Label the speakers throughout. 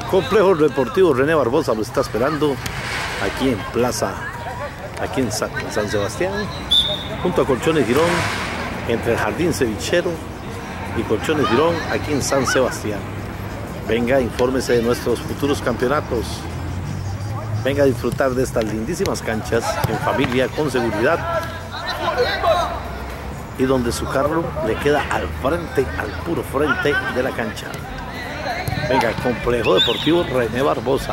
Speaker 1: Complejo Deportivo René Barbosa lo está esperando aquí en Plaza, aquí en San Sebastián, junto a Colchones Girón, entre el Jardín Cevichero y Colchones Girón, aquí en San Sebastián. Venga, infórmese de nuestros futuros campeonatos. Venga a disfrutar de estas lindísimas canchas en familia, con seguridad, y donde su carro le queda al frente, al puro frente de la cancha. Venga, Complejo Deportivo René Barbosa.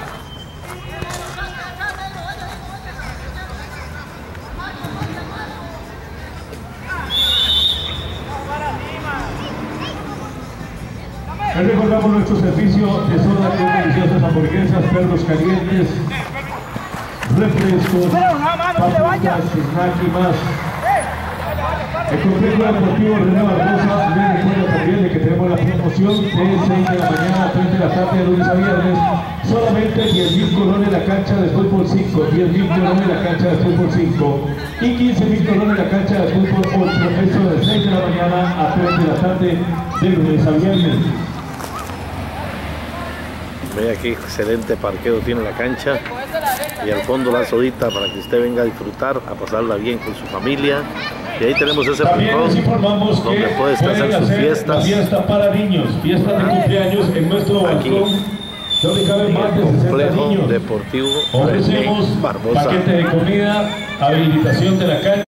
Speaker 2: Les recordamos nuestro servicio de zona con deliciosas hamburguesas, perros calientes, refrescos, papitas, snack y más. El Complejo Deportivo René Barbosa les recuerda también de que tenemos la promoción de 6 de la mañana a 3 de la tarde, de lunes a viernes. Solamente 10.000 colones la cancha de fútbol 5, 10.000 colones la cancha de fútbol 5 y 15.000 colones la cancha de fútbol 8. Eso de 6 de la mañana a 3 de la tarde, de lunes a viernes.
Speaker 1: Vea qué excelente parqueo tiene la cancha, y al fondo la sodita para que usted venga a disfrutar, a pasarla bien con su familia. Y ahí tenemos ese rincón donde puede hacer sus fiestas.
Speaker 2: La fiesta para niños, fiesta de cumpleaños en nuestro balcón, donde caben más de 60 niños.
Speaker 1: Deportivo
Speaker 2: Ofrecemos
Speaker 1: Barbosa.
Speaker 2: paquete de comida, habilitación de la cancha.